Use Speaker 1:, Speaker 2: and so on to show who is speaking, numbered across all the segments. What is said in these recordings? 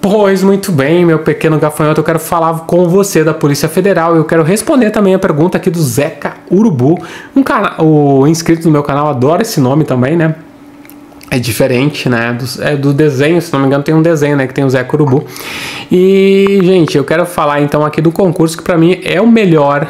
Speaker 1: Pois muito bem, meu pequeno gafanhoto, eu quero falar com você da Polícia Federal e eu quero responder também a pergunta aqui do Zeca Urubu, o inscrito do meu canal, adora esse nome também, né? É diferente, né? Do desenho, se não me engano tem um desenho, né? Que tem o Zeca Urubu. E, gente, eu quero falar então aqui do concurso que pra mim é o melhor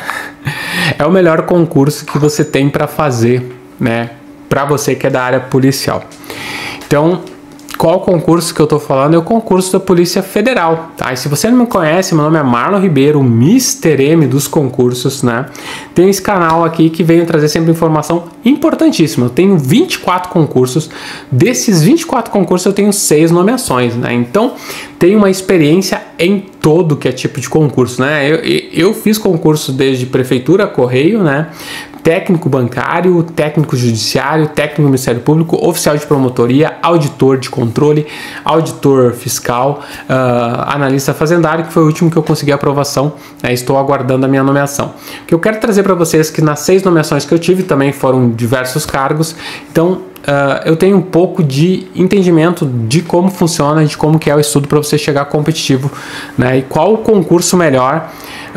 Speaker 1: concurso que você tem pra fazer, né? Pra você que é da área policial. Então, qual concurso que eu tô falando? É o concurso da Polícia Federal, tá? E se você não me conhece, meu nome é Marlon Ribeiro, o Mr. M dos concursos, né? Tem esse canal aqui que vem trazer sempre informação importantíssima. Eu tenho 24 concursos, desses 24 concursos eu tenho 6 nomeações, né? Então, tenho uma experiência em todo que é tipo de concurso, né? Eu fiz concurso desde prefeitura, correio, né? Técnico bancário, técnico judiciário, técnico do Ministério Público, oficial de promotoria, auditor de controle, auditor fiscal, analista fazendário, que foi o último que eu consegui aprovação, né? Estou aguardando a minha nomeação. O que eu quero trazer para vocês é que nas 6 nomeações que eu tive também foram diversos cargos, então eu tenho um pouco de entendimento de como funciona, de como que é o estudo para você chegar competitivo, né? E qual o concurso melhor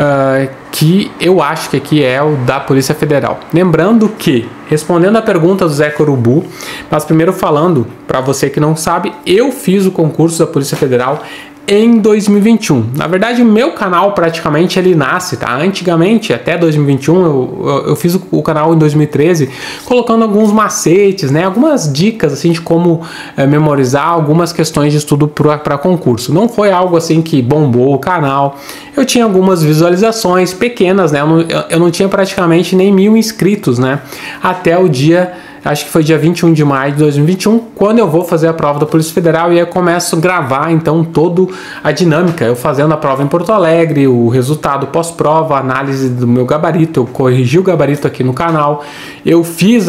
Speaker 1: que eu acho que aqui é o da Polícia Federal. Lembrando que, respondendo a pergunta do Zeca Urubu, mas primeiro falando, para você que não sabe, eu fiz o concurso da Polícia Federal em 2021. Na verdade, o meu canal praticamente ele nasce, tá? Antigamente, até 2021, eu fiz o canal em 2013, colocando alguns macetes, né? Algumas dicas assim de como memorizar algumas questões de estudo para concurso. Não foi algo assim que bombou o canal. Eu tinha algumas visualizações pequenas, né? Eu não tinha praticamente nem 1000 inscritos, né? Até o dia, acho que foi dia 21 de maio de 2021, quando eu vou fazer a prova da Polícia Federal e eu começo a gravar, então, toda a dinâmica. Eu fazendo a prova em Porto Alegre, o resultado pós-prova, a análise do meu gabarito, eu corrigi o gabarito aqui no canal. Eu fiz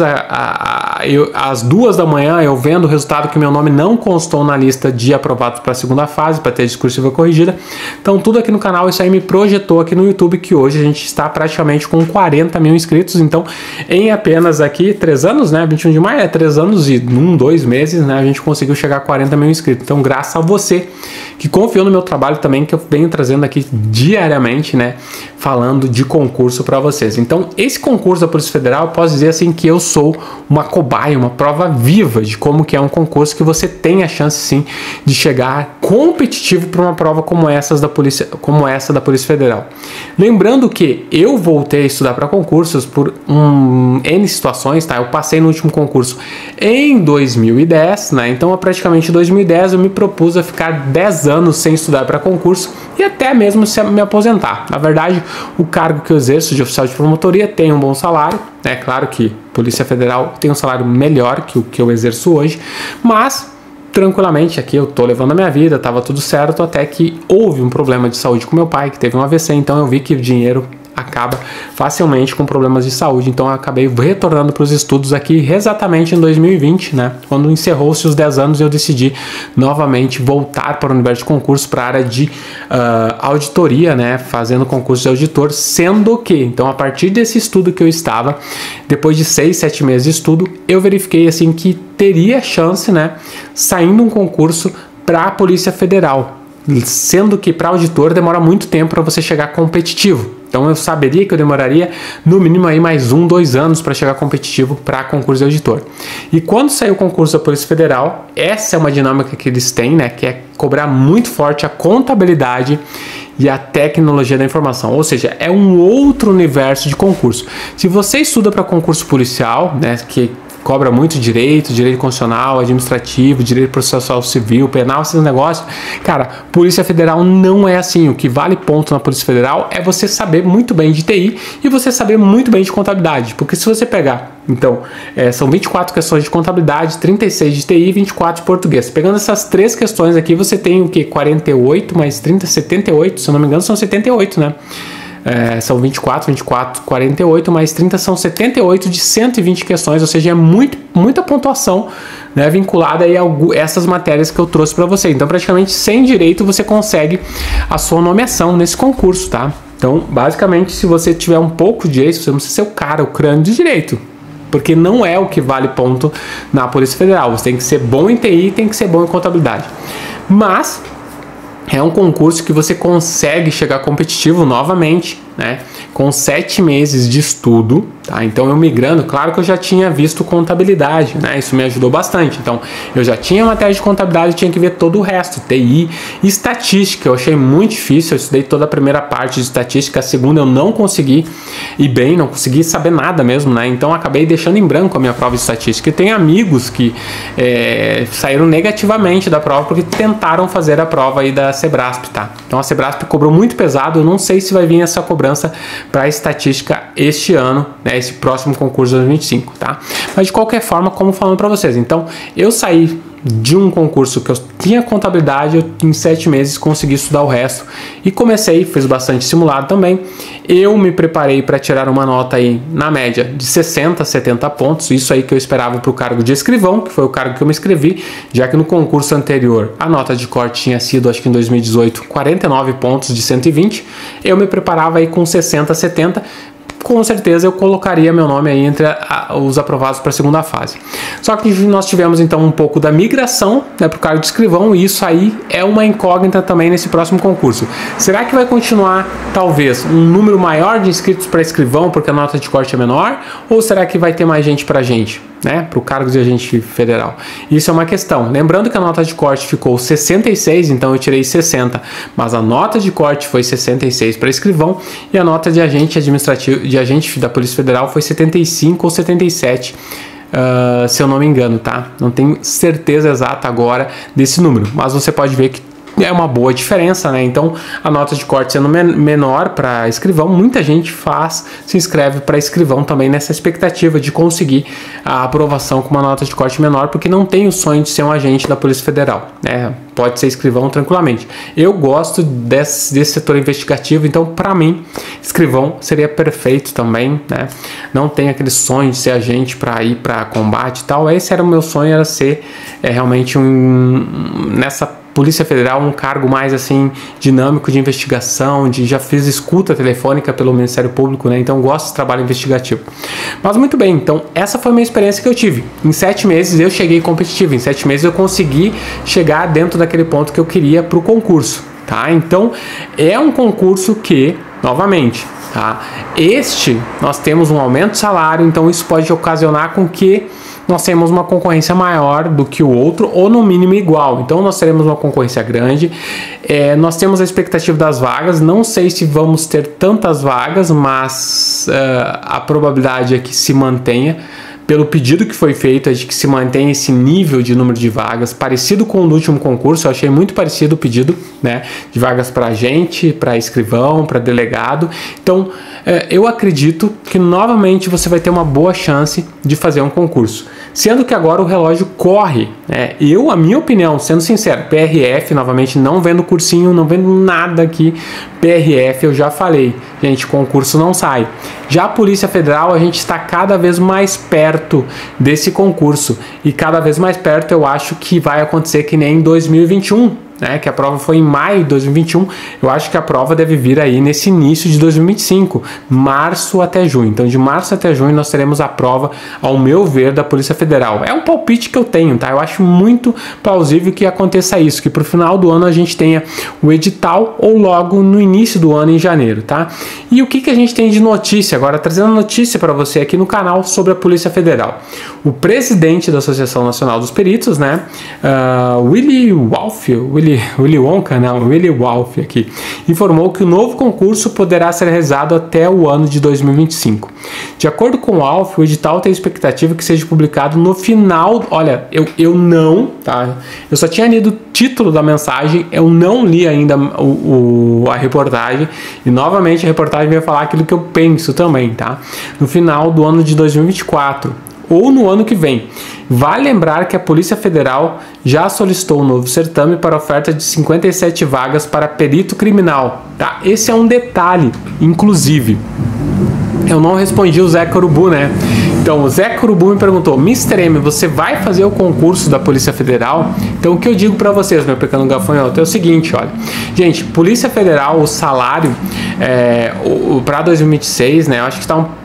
Speaker 1: às 2 da manhã, eu vendo o resultado que meu nome não constou na lista de aprovados para a segunda fase, para ter a discursiva corrigida. Então, tudo aqui no canal, isso aí me projetou aqui no YouTube, que hoje a gente está praticamente com 40 mil inscritos. Então, em apenas aqui 3 anos, né? 21 de maio é 3 anos e 2 meses, né? A gente conseguiu chegar a 40 mil inscritos. Então, graças a você que confiou no meu trabalho também, que eu venho trazendo aqui diariamente, né? Falando de concurso para vocês. Então, esse concurso da Polícia Federal, eu posso dizer assim que eu sou uma cobaia, uma prova viva de como que é um concurso que você tem a chance sim de chegar competitivo para uma prova como essa da Polícia Federal. Lembrando que eu voltei a estudar para concursos por N situações, tá? Eu passei no último concurso em 2010, né? Então, praticamente em 2010 eu me propus a ficar 10 anos sem estudar para concurso e até mesmo me aposentar. Na verdade, o cargo que eu exerço de oficial de promotoria tem um bom salário, é claro que Polícia Federal tem um salário melhor que o que eu exerço hoje, mas tranquilamente aqui eu tô levando a minha vida, tava tudo certo, até que houve um problema de saúde com meu pai, que teve um AVC, então eu vi que o dinheiro acaba facilmente com problemas de saúde, então eu acabei retornando para os estudos aqui exatamente em 2020, né? Quando encerrou-se os 10 anos, eu decidi novamente voltar para o universo de concurso, para a área de auditoria, né? Fazendo concurso de auditor, sendo que, então, a partir desse estudo que eu estava, depois de 6, 7 meses de estudo, eu verifiquei assim que teria chance, né? Saindo um concurso para a Polícia Federal, sendo que para auditor demora muito tempo para você chegar competitivo. Então eu saberia que eu demoraria no mínimo aí mais 1, 2 anos para chegar competitivo para concurso de auditor. E quando sair o concurso da Polícia Federal, essa é uma dinâmica que eles têm, né, que é cobrar muito forte a contabilidade e a tecnologia da informação, ou seja, é um outro universo de concurso. Se você estuda para concurso policial, né, que cobra muito direito constitucional, administrativo, direito processual civil, penal, esses negócios. Cara, Polícia Federal não é assim. O que vale ponto na Polícia Federal é você saber muito bem de TI e você saber muito bem de contabilidade. Porque se você pegar, então, são 24 questões de contabilidade, 36 de TI e 24 de português. Pegando essas 3 questões aqui, você tem o que? 48 mais 30, 78, se eu não me engano, são 78, né? São 24, 48, mais 30 são 78 de 120 questões, ou seja, é muita pontuação, né, vinculada aí a essas matérias que eu trouxe para você. Então, praticamente sem direito você consegue a sua nomeação nesse concurso, tá? Então, basicamente, se você tiver um pouco de direito, você não precisa ser o crânio de direito, porque não é o que vale ponto na Polícia Federal. Você tem que ser bom em TI e tem que ser bom em contabilidade. Mas é um concurso que você consegue chegar competitivo novamente, né? Com 7 meses de estudo, tá? Então eu migrando, claro que eu já tinha visto contabilidade, né? Isso me ajudou bastante. Então eu já tinha matéria de contabilidade, tinha que ver todo o resto, TI e estatística. Eu achei muito difícil, eu estudei toda a primeira parte de estatística, a segunda eu não consegui ir bem, não consegui saber nada mesmo, né? Então acabei deixando em branco a minha prova de estatística. E tem amigos que saíram negativamente da prova porque tentaram fazer a prova aí da Sebrasp, tá? Então a Sebrasp cobrou muito pesado, eu não sei se vai vir essa cobrança para estatística este ano, né, esse próximo concurso de 2025, tá? Mas de qualquer forma, como falando para vocês, então eu saí de um concurso que eu tinha contabilidade, eu em 7 meses consegui estudar o resto e comecei, fiz bastante simulado também. Eu me preparei para tirar uma nota aí na média de 60, 70 pontos, isso aí que eu esperava para o cargo de escrivão, que foi o cargo que eu me inscrevi, já que no concurso anterior a nota de corte tinha sido, acho que em 2018, 49 pontos de 120, eu me preparava aí com 60, 70, com certeza eu colocaria meu nome aí entre os aprovados para a segunda fase. Só que nós tivemos então um pouco da migração, né, para o cargo de escrivão, e isso aí é uma incógnita também nesse próximo concurso. Será que vai continuar talvez um número maior de inscritos para escrivão porque a nota de corte é menor, ou será que vai ter mais gente para gente, né, para o cargo de agente federal? Isso é uma questão. Lembrando que a nota de corte ficou 66, então eu tirei 60, mas a nota de corte foi 66 para escrivão e a nota de agente administrativo, de agente da Polícia Federal foi 75 ou 77, se eu não me engano, tá? Não tenho certeza exata agora desse número, mas você pode ver que é uma boa diferença, né? Então, a nota de corte sendo menor para escrivão, muita gente se inscreve para escrivão também nessa expectativa de conseguir a aprovação com uma nota de corte menor, porque não tem o sonho de ser um agente da Polícia Federal, né? Pode ser escrivão tranquilamente. Eu gosto desse setor investigativo, então, para mim, escrivão seria perfeito também, né? Não tem aquele sonho de ser agente para ir para combate e tal. Esse era o meu sonho, era ser realmente nessa Polícia Federal, um cargo mais assim dinâmico de investigação, já fiz escuta telefônica pelo Ministério Público, né? Então gosto desse trabalho investigativo. Mas muito bem, então essa foi a minha experiência que eu tive. Em 7 meses eu cheguei competitivo, em 7 meses eu consegui chegar dentro daquele ponto que eu queria para o concurso, tá? Então é um concurso que, novamente, tá? Nós temos um aumento de salário, então isso pode ocasionar com que nós temos uma concorrência maior do que o outro, ou no mínimo igual. Então nós teremos uma concorrência grande. Nós temos a expectativa das vagas, não sei se vamos ter tantas vagas, mas a probabilidade é que se mantenha. Pelo pedido que foi feito, é de que se mantenha esse nível de número de vagas, parecido com o do último concurso. Eu achei muito parecido o pedido, né, de vagas para agente, para escrivão, para delegado. Então, eu acredito que novamente você vai ter uma boa chance de fazer um concurso. Sendo que agora o relógio corre, né? A minha opinião, sendo sincero, PRF, novamente, não vendo cursinho, não vendo nada aqui, PRF, eu já falei, gente, concurso não sai. Já a Polícia Federal, a gente está cada vez mais perto desse concurso, e cada vez mais perto eu acho que vai acontecer que nem em 2021, né, que a prova foi em maio de 2021, eu acho que a prova deve vir aí nesse início de 2025, março até junho. Então, de março até junho, nós teremos a prova, ao meu ver, da Polícia Federal. É um palpite que eu tenho, tá? Eu acho muito plausível que aconteça isso, que pro final do ano a gente tenha o edital ou logo no início do ano, em janeiro, tá? E o que a gente tem de notícia agora? Trazendo notícia para você aqui no canal sobre a Polícia Federal. O presidente da Associação Nacional dos Peritos, né, Willy Wonka aqui, informou que o novo concurso poderá ser realizado até o ano de 2025. De acordo com o Wolff, o edital tem expectativa que seja publicado no final. Olha, eu não, tá? Eu só tinha lido o título da mensagem, eu não li ainda a reportagem, e novamente a reportagem vai falar aquilo que eu penso também, tá? No final do ano de 2024. Ou no ano que vem. Vale lembrar que a Polícia Federal já solicitou um novo certame para oferta de 57 vagas para perito criminal, tá? Esse é um detalhe, inclusive. Eu não respondi o Zeca Urubu, né? Então, o Zeca Urubu me perguntou: Mr. M, você vai fazer o concurso da Polícia Federal? Então, o que eu digo para vocês, meu pequeno gafanhoto, é o seguinte, olha. Gente, Polícia Federal, o salário para 2026, né? Eu acho que está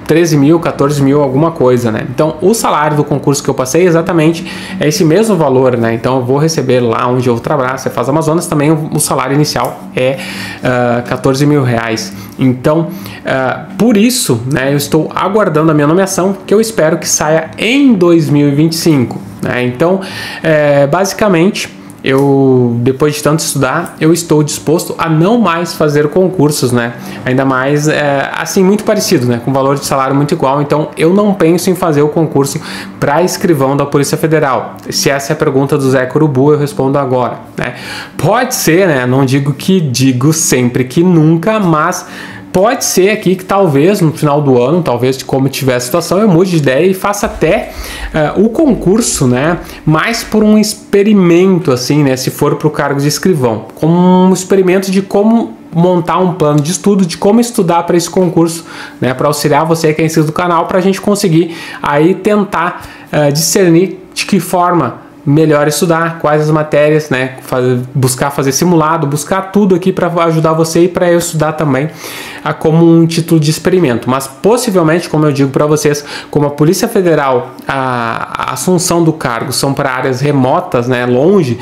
Speaker 1: 13 mil, 14 mil, alguma coisa, né? Então, o salário do concurso que eu passei exatamente é esse mesmo valor, né? Então, eu vou receber lá onde eu vou trabalhar, Cefaz Amazonas, também o salário inicial é 14 mil reais. Então, por isso, né, eu estou aguardando a minha nomeação, que eu espero que saia em 2025, né? Então, basicamente, depois de tanto estudar, eu estou disposto a não mais fazer concursos, né? Ainda mais, assim, muito parecido, né? Com valor de salário muito igual. Então, eu não penso em fazer o concurso para escrivão da Polícia Federal. Se essa é a pergunta do Zeca Urubu, eu respondo agora, né? Pode ser, né? Não digo sempre que nunca, mas pode ser aqui que talvez no final do ano, talvez como tiver a situação, eu mude de ideia e faça até o concurso, né, mais por um experimento, assim, né, se for para o cargo de escrivão, como um experimento de como montar um plano de estudo, de como estudar para esse concurso, né, para auxiliar você que é inscrito do canal, para a gente conseguir aí tentar discernir de que forma melhor estudar, quais as matérias, né, buscar fazer simulado, buscar tudo aqui para ajudar você e para eu estudar também como um título de experimento. Mas possivelmente, como eu digo para vocês, como a Polícia Federal, a assunção do cargo são para áreas remotas, né, longe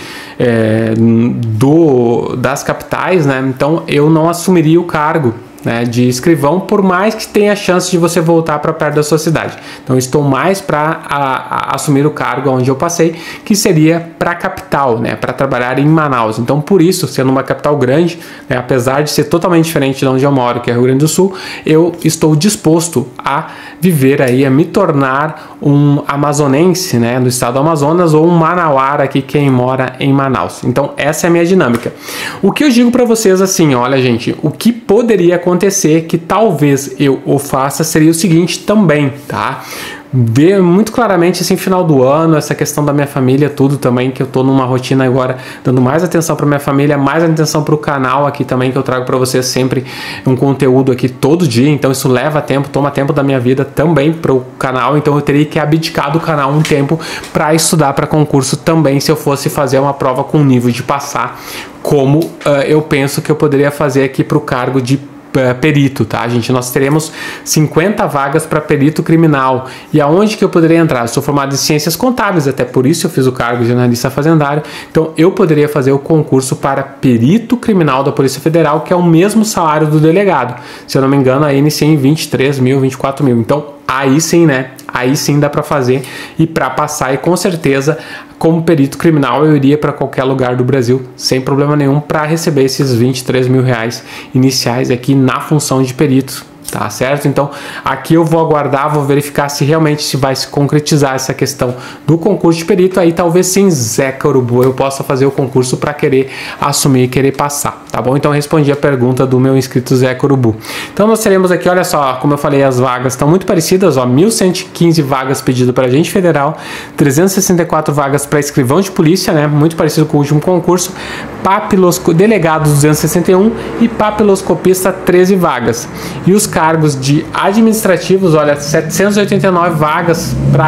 Speaker 1: das capitais, né, então eu não assumiria o cargo, né, de escrivão, por mais que tenha chance de você voltar para perto da sua cidade. Então, estou mais para assumir o cargo onde eu passei, que seria para a capital, né, para trabalhar em Manaus. Então, por isso, sendo uma capital grande, né, apesar de ser totalmente diferente de onde eu moro, que é Rio Grande do Sul, eu estou disposto a viver aí, a me tornar um amazonense, né, do estado do Amazonas, ou um manauara aqui, quem mora em Manaus. Então, essa é a minha dinâmica. O que eu digo para vocês, assim, olha, gente, o que poderia acontecer, que talvez eu o faça, seria o seguinte também, tá? Ver muito claramente assim, final do ano, essa questão da minha família, tudo também, que eu tô numa rotina agora, dando mais atenção para minha família, mais atenção para o canal aqui também, que eu trago para vocês sempre um conteúdo aqui todo dia, então isso leva tempo, toma tempo da minha vida também para o canal, então eu teria que abdicar do canal um tempo para estudar para concurso também, se eu fosse fazer uma prova com nível de passar, como eu penso que eu poderia fazer aqui para o cargo de perito, tá, gente? Nós teremos 50 vagas para perito criminal. E aonde que eu poderia entrar? Eu sou formado em ciências contábeis, até por isso eu fiz o cargo de analista fazendário. Então, eu poderia fazer o concurso para perito criminal da Polícia Federal, que é o mesmo salário do delegado. Se eu não me engano, aí iniciei em 23 mil, 24 mil. Então, aí sim, né? Aí sim dá para fazer e para passar, e com certeza como perito criminal eu iria para qualquer lugar do Brasil sem problema nenhum para receber esses 23 mil reais iniciais aqui na função de perito. Tá certo? Então aqui eu vou aguardar, vou verificar se realmente se vai se concretizar essa questão do concurso de perito. Aí talvez sim, Zeca Urubu, eu possa fazer o concurso para querer assumir e querer passar, tá bom? Então eu respondi a pergunta do meu inscrito Zeca Urubu. Então nós teremos aqui, olha só, como eu falei, as vagas estão muito parecidas, ó, 1.115 vagas pedidas para agente federal, 364 vagas para escrivão de polícia, né? Muito parecido com o último concurso, delegado 261 e papiloscopista 13 vagas. E os cargos de administrativos, olha, 789 vagas para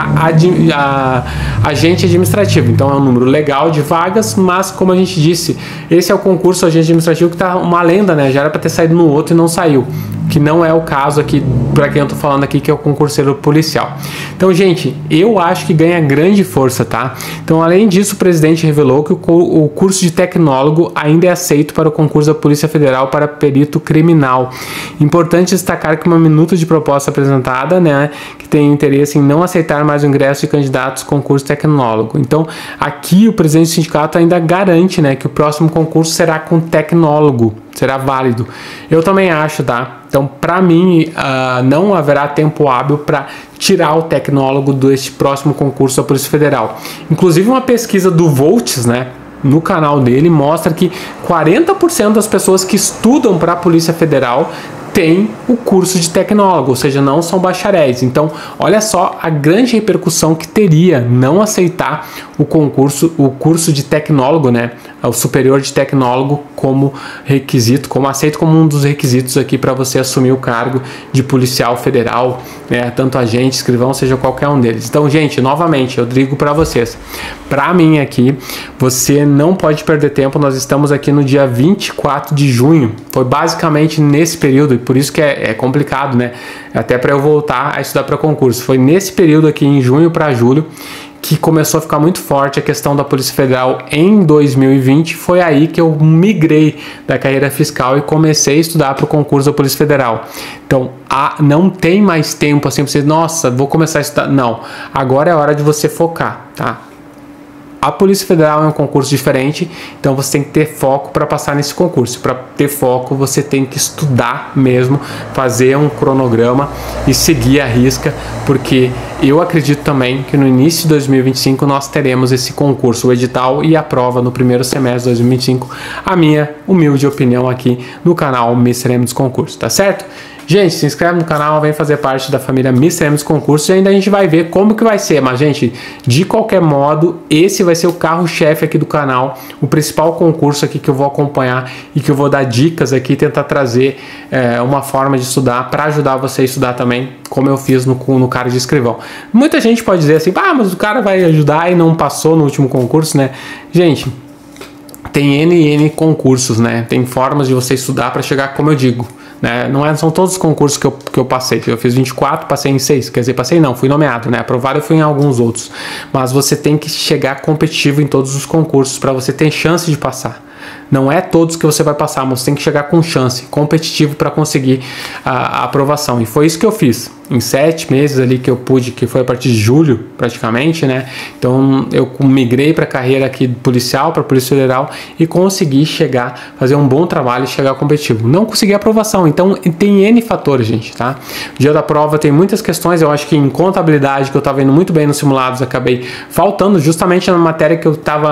Speaker 1: agente administrativo. Então é um número legal de vagas, mas como a gente disse, esse é o concurso agente administrativo que tá uma lenda, né? Já era para ter saído no outro e não saiu, que não é o caso aqui para quem eu tô falando aqui, que é o concurseiro policial. Então, gente, eu acho que ganha grande força, tá? Então, além disso, o presidente revelou que o curso de tecnólogo ainda é aceito para o concurso da Polícia Federal para perito criminal. Importante destacar que uma minuta de proposta apresentada, né, que tem interesse em não aceitar mais o ingresso de candidatos concurso tecnólogo. Então, aqui o presidente do sindicato ainda garante, né, que o próximo concurso será com tecnólogo, será válido. Eu também acho, tá? Então, para mim, não haverá tempo hábil para tirar o tecnólogo deste próximo concurso da Polícia Federal. Inclusive, uma pesquisa do Volts, né, no canal dele, mostra que 40% das pessoas que estudam para a Polícia Federal tem o curso de tecnólogo, ou seja, não são bacharéis. Então, olha só a grande repercussão que teria não aceitar o curso de tecnólogo, né? o superior de tecnólogo como requisito, como aceito como um dos requisitos aqui para você assumir o cargo de policial federal, né? Tanto agente, escrivão, seja qualquer um deles. Então, gente, novamente, eu digo para vocês, para mim aqui, você não pode perder tempo. Nós estamos aqui no dia 24 de junho, foi basicamente nesse período, e por isso que é complicado, né? Até para eu voltar a estudar para concurso. Foi nesse período aqui, em junho para julho, que começou a ficar muito forte a questão da Polícia Federal em 2020. Foi aí que eu migrei da carreira fiscal e comecei a estudar para o concurso da Polícia Federal. Então, não tem mais tempo assim para você, nossa, vou começar a estudar. Não, agora é hora de você focar, tá? A Polícia Federal é um concurso diferente, então você tem que ter foco para passar nesse concurso. Para ter foco, você tem que estudar mesmo, fazer um cronograma e seguir a risca, porque eu acredito também que no início de 2025 nós teremos esse concurso, o edital e a prova no primeiro semestre de 2025. A minha humilde opinião aqui no canal Mr. M dos Concursos, tá certo? Gente, se inscreve no canal, vem fazer parte da família Mr. M dos Concursos e ainda a gente vai ver como que vai ser. Mas, gente, de qualquer modo, esse vai ser o carro-chefe aqui do canal, o principal concurso aqui que eu vou acompanhar e que eu vou dar dicas aqui, tentar trazer uma forma de estudar para ajudar você a estudar também, como eu fiz no cara de escrivão. Muita gente pode dizer assim, mas o cara vai ajudar e não passou no último concurso, né? Gente, tem N concursos, né? Tem formas de você estudar para chegar, como eu digo, né? Não são todos os concursos que eu passei. Eu fiz 24, passei em 6. Quer dizer, passei não, fui nomeado, né? Aprovado eu fui em alguns outros. Mas você tem que chegar competitivo em todos os concursos para você ter chance de passar. Não é todos que você vai passar, mas você tem que chegar com chance, competitivo para conseguir a aprovação. E foi isso que eu fiz. Em 7 meses ali que eu pude, que foi a partir de julho praticamente, né? Então eu migrei para a carreira aqui policial, para a Polícia Federal e consegui chegar, fazer um bom trabalho e chegar competitivo. Não consegui aprovação, então tem N fatores, gente, tá? O dia da prova tem muitas questões, eu acho que em contabilidade, que eu estava indo muito bem nos simulados, acabei faltando justamente na matéria que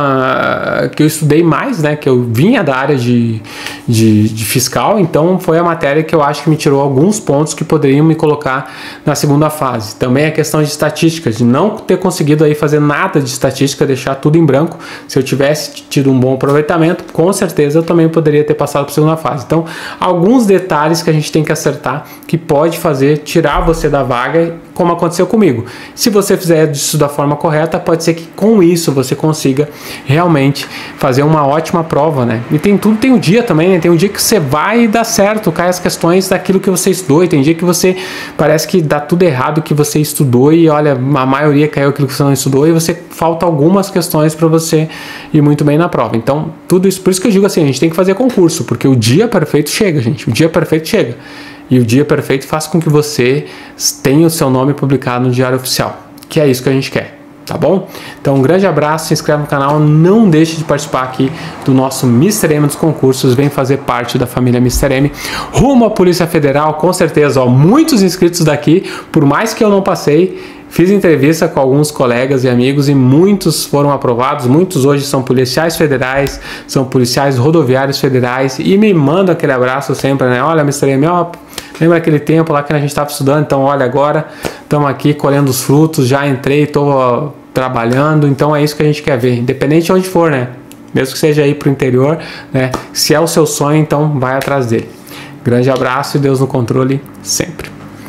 Speaker 1: eu estudei mais, né? Que eu vinha da área de fiscal, então foi a matéria que eu acho que me tirou alguns pontos que poderiam me colocar na segunda fase. Também a questão de estatística, de não ter conseguido aí fazer nada de estatística, deixar tudo em branco. Se eu tivesse tido um bom aproveitamento, com certeza eu também poderia ter passado para a segunda fase. Então, alguns detalhes que a gente tem que acertar, que pode fazer tirar você da vaga, como aconteceu comigo. Se você fizer isso da forma correta, pode ser que com isso você consiga realmente fazer uma ótima prova, né? E tem o dia também, né? Tem um dia que você vai e dá certo, cai as questões daquilo que você estudou, e tem dia que você parece que dá tudo errado que você estudou e olha, a maioria caiu aquilo que você não estudou e você falta algumas questões para você ir muito bem na prova. Então, tudo isso, por isso que eu digo assim, a gente tem que fazer concurso, porque o dia perfeito chega, gente, o dia perfeito chega. E o dia perfeito faz com que você tenha o seu nome publicado no Diário Oficial, que é isso que a gente quer. Tá bom? Então um grande abraço, se inscreve no canal, não deixe de participar aqui do nosso Mr. M dos Concursos, vem fazer parte da família Mr. M, rumo à Polícia Federal, com certeza, ó, muitos inscritos daqui, por mais que eu não passei, fiz entrevista com alguns colegas e amigos e muitos foram aprovados, muitos hoje são policiais federais, são policiais rodoviários federais e me mandam aquele abraço sempre, né? Olha, Mr. M, ó, lembra aquele tempo lá que a gente estava estudando? Então, olha, agora estamos aqui colhendo os frutos, já entrei, estou trabalhando, então é isso que a gente quer ver, independente de onde for, né? Mesmo que seja aí para o interior, né? Se é o seu sonho, então vai atrás dele. Grande abraço e Deus no controle sempre.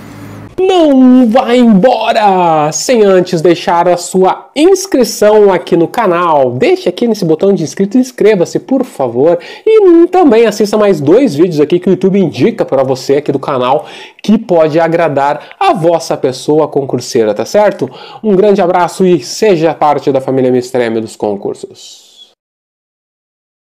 Speaker 1: Não vai embora sem antes deixar a sua inscrição aqui no canal. Deixe aqui nesse botão de inscrito e inscreva-se, por favor. E também assista mais 2 vídeos aqui que o YouTube indica para você aqui do canal que pode agradar a vossa pessoa concurseira, tá certo? Um grande abraço e seja parte da família Mr. M dos Concursos.